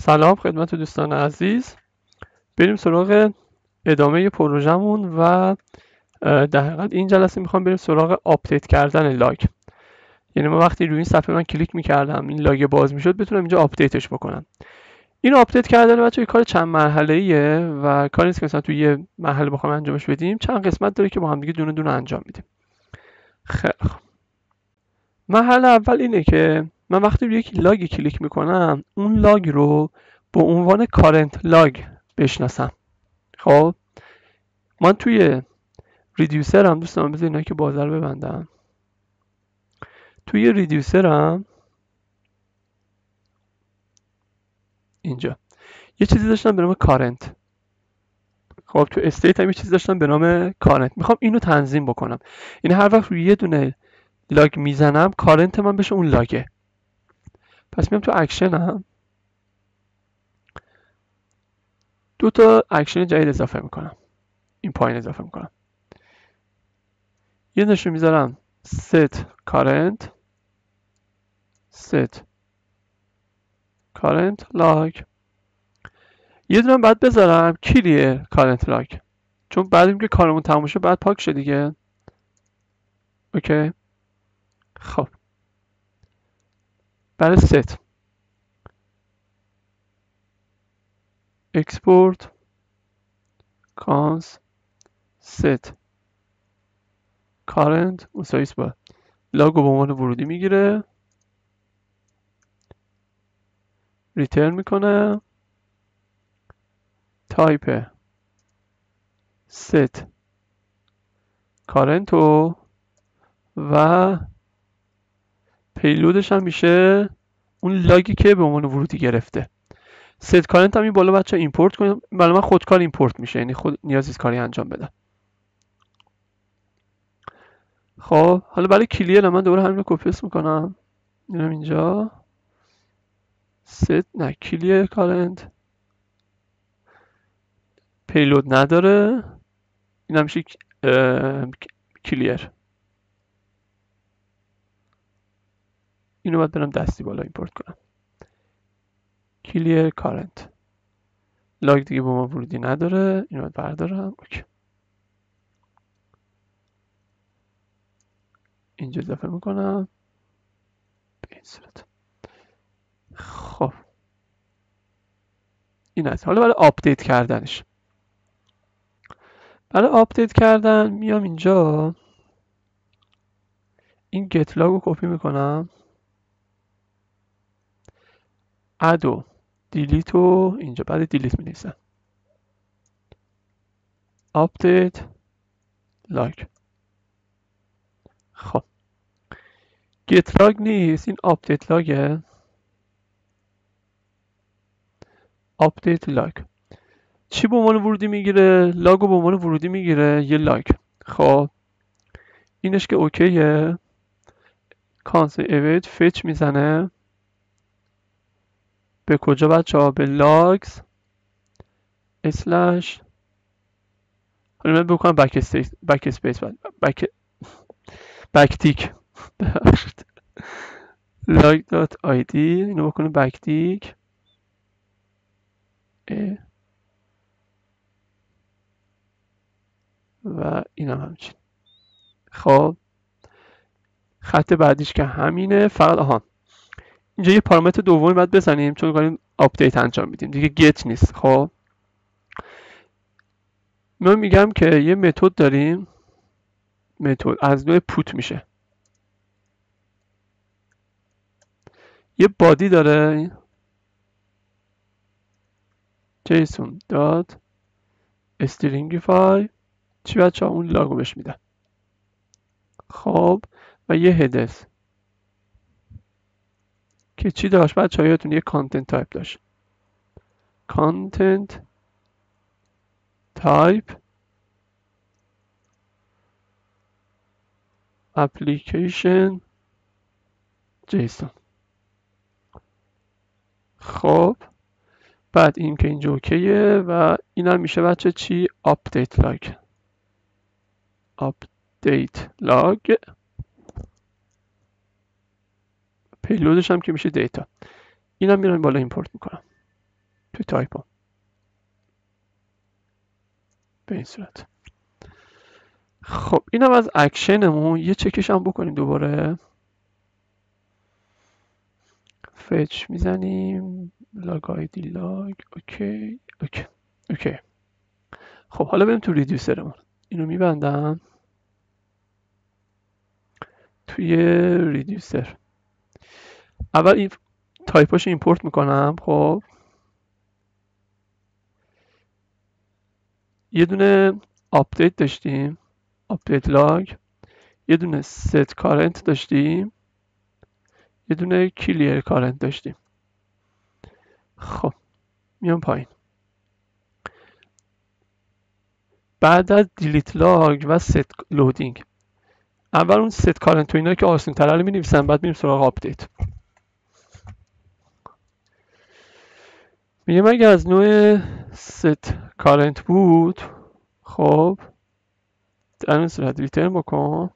سلام خدمت دوستان عزیز. بریم سراغ ادامه پروژمون و در حقیقت این جلسه میخوام بریم سراغ آپدیت کردن لاگ. یعنی ما وقتی روی این صفحه من کلیک میکردم این لاگ باز میشد بتونم اینجا آپدیتش بکنم. این آپدیت کردن بچه‌ها کار چند مرحله‌ایه و کاری نیست که مثلا توی یه مرحله بخوام انجامش بدیم، چند قسمت داره که با هم دیگه دونه دونه انجام میدیم. خیلی خوب. مرحله اول اینه که من وقتی روی یک لاگ کلیک میکنم اون لاگ رو به عنوان کارنت لاگ بشناسم. خب من توی ریدیوسر هم دوستان بذار اینا که بازار ببندم. توی ریدیوسر هم اینجا یه چیزی داشتم به نام کارنت. خب تو استیت هم یه چیزی داشتم به نام کارنت. میخوام اینو تنظیم بکنم. این هر وقت روی یه دونه لاگ میزنم کارنت من بشه اون لاگه. پس میام تو اکشن هم دو تا اکشن جدید اضافه میکنم. این پایین اضافه میکنم. یه نشون میذارم set current log. یه دونم بعد بذارم clear current log، چون بعد که کارمون تموم شه بعد پاک شه دیگه. اوکی. خب برای set export cons set current مساویس با لاگو به عنوان ورودی میگیره، ریترن میکنه، تایپ set current و پیلودش هم میشه اون لاگی که به عنوان ورودی گرفته. set current هم این بالا بچه ایمپورت کنیم، برای من خودکار ایمپورت میشه، یعنی خود نیازی نیست کاری انجام بدم. خب حالا برای کلیر من دوباره همین رو کپی پیست میکنم، اینم اینجا set کلیر کارنت پیلود نداره، این هم میشه کلیر. اینو باید برم دستی بالا ایمپورت کنم. کلیر کارنت لاگ دیگه با ما ورودی نداره، اینو باید بردارم. اوکی. اینجا اضافه میکنم به این صورت. خب این است. حالا برای آپدیت کردنش، برای آپدیت کردن میام اینجا این گت لاگ رو کپی میکنم، اد و دیلیت رو اینجا بعد دیلیت می‌نویسم آپدیت لاگ. خب گت لاگ نیست، این آپدیت لاگه. آپدیت لاگ چی به عنوان ورودی میگیره؟ لاگو به عنوان ورودی میگیره، یه لاگ. خب اینش که اوکیه، کانسل ایویت فچ میزنه به کجا بچه ها؟ به لاگز اسلش، حالا من بکنم بک اسپیس بک تیک لاگ دات آیدی، اینو بکنم بک تیک و اینم همچین. خب خط بعدیش که همینه، فقط اینجا یه پارامتر دومی باید بزنیم چون داریم آپدیت انجام میدیم دیگه، گت نیست. خب من میگم که یه متد داریم، متد از نوع پوت میشه، یه بادی داره جیسون دات استرینگیفای چی بچه ها؟ اون لاگو بهش میدن. خب و یه هدس که چی داشت بچه ها؟ یادتون یه کانتنت تایپ داشت، کانتنت تایپ اپلیکیشن جیسون. خب بعد این که اینجا اوکیه و این هم میشه بچه چی؟ آپدیت لاگ. آپدیت لاگ پیلودش هم که میشه دیتا. این هم میرم بالا ایمپورت میکنم. توی تایپو به این صورت. خب اینم از اکشنمون. یه چکش هم بکنیم دوباره. فچ میزنیم لاگ آیدی لاگ. اوکی اوکی اوکی. خب حالا بریم تو ریدیوسرمون. اینو میبندم توی ریدیوسر. اول این تایپاشو ایمپورت میکنم. خب یه دونه آپدیت داشتیم، آپدیت لاگ. یه دونه ست کارنت داشتیم، یه دونه کلیر کارنت داشتیم. خب میام پایین. بعد از دیلیت لاگ و ست لودینگ، اول اون ست کارنت و اینا که آسان تره رو می‌نویسم، بعد میریم سراغ آپدیت. میگم اگه از نوع ست کارنت بود، خب در این صورت ریترن بکن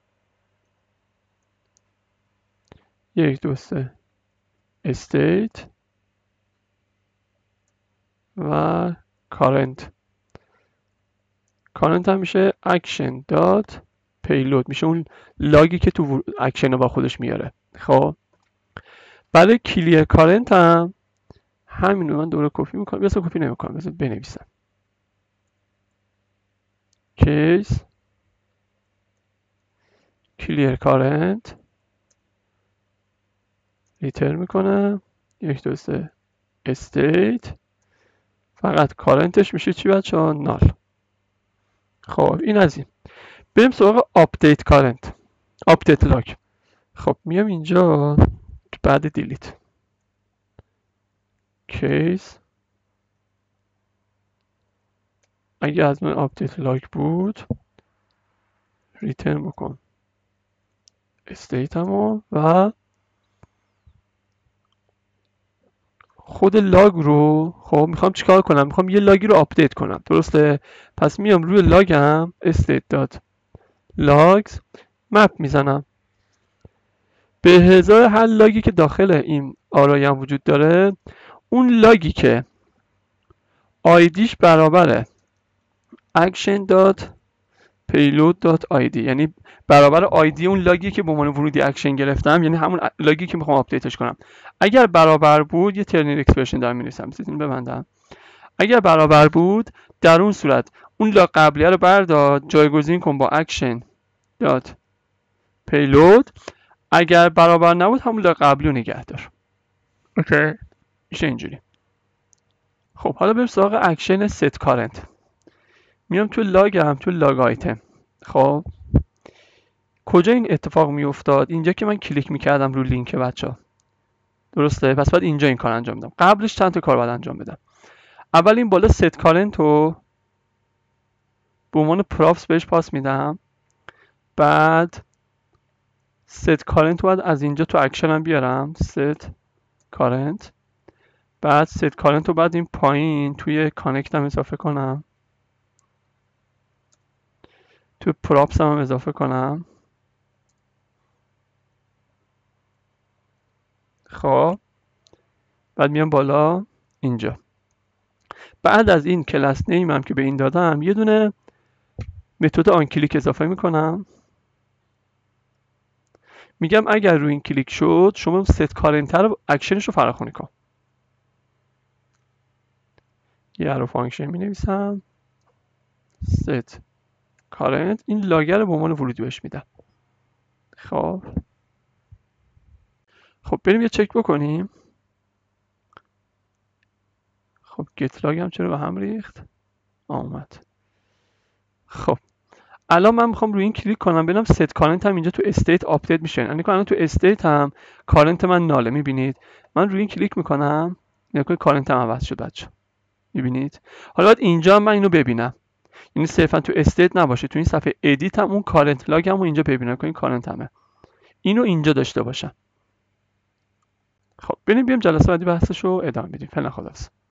1 2 3 استیت و کارنت هم میشه اکشن دات پیلود، میشه اون لاگی که تو اکشن رو با خودش میاره. خب برای کلیر کارنت هم همینو من دوباره کپی میکنم، بذار کپی نمیکنم، بذار بنویسم کیس کلیر کارنت ریترن میکنم 1 2 3 استیت، فقط کارنتش میشه چی بچه ها؟ نال. خب این از این. بریم سراغ آپدیت کارنت، آپدیت لاگ. خب میام اینجا بعد دیلیت کیس اگه از من آپدیت لاگ بود ریترن بکن استیت همو و خود لاگ رو. خب میخوام چیکار کنم؟ میخوام یه لاگی رو آپدیت کنم، درسته؟ پس میام روی لاگم استیت دات لاگز مپ میزنم به ازای هر لاگی که داخل این آرایم وجود داره. اون لاگی که آیدیش برابره action dot payload dot id، یعنی برابر آیدی اون لاگی که به عنوان ورودی اکشن گرفتم، یعنی همون لاگی که میخوام آپدیتش کنم. اگر برابر بود یه ترنر اکسپرشن دارم می‌نویسم، بذارید ببندم. اگر برابر بود در اون صورت اون لاگ قبلیه رو بردار جایگزین کن با action dot payload. اگر برابر نبود همون لاگ قبلی رو نگه دار. اوکی میشه اینجوری. خب حالا بریم سراغ اکشن ست کارنت. میام تو لاگم، تو لاگ آیتم. خب کجا این اتفاق میافتاد؟ اینجا که من کلیک میکردم رو لینک بچه‌ها، درسته؟ پس بعد اینجا این کار انجام بدم. قبلش چند تا کار باید انجام بدم. اول این بالا ست کارنت رو به عنوان پراپس بهش پاس میدم. بعد ست کارنت رو باید از اینجا تو اکشنم بیارم، ست کارنت. بعد ست کارنت رو بعد این پایین توی کانکت هم اضافه کنم، توی پراپس هم اضافه کنم. خب بعد میام بالا اینجا. بعد از این کلاس نیم هم که به این دادم یه دونه متد آن کلیک اضافه میکنم. میگم اگر روی این کلیک شد شما ست کارنت رو اکشنش رو فراخوانی کن. یه ارو فانکشن می نویسم ست کارنت، این لاگر رو به عنوان ورودی بهش میدم. خب بریم یه چک بکنیم. خب گت لاگ هم چرا به هم ریخت؟ اومد. خب الان من میخوام روی این کلیک کنم ببینم ست کارنت هم اینجا تو استیت آپدیت میشه. یعنی الان تو استیت هم کارنت من ناله. میبینید من روی این کلیک میکنم نگاه کارنت هم عوض شد بچه، میبینید؟ حالا باید اینجا من اینو ببینم، یعنی صرفا تو استیت نباشه، تو این صفحه ادیت هم اون کارنت لاگ هم اینجا ببینم که این کارنت همه، اینو اینجا داشته باشم. خب بریم جلسه بعدی بحثشو ادامه میدیم. فعلا خلاص.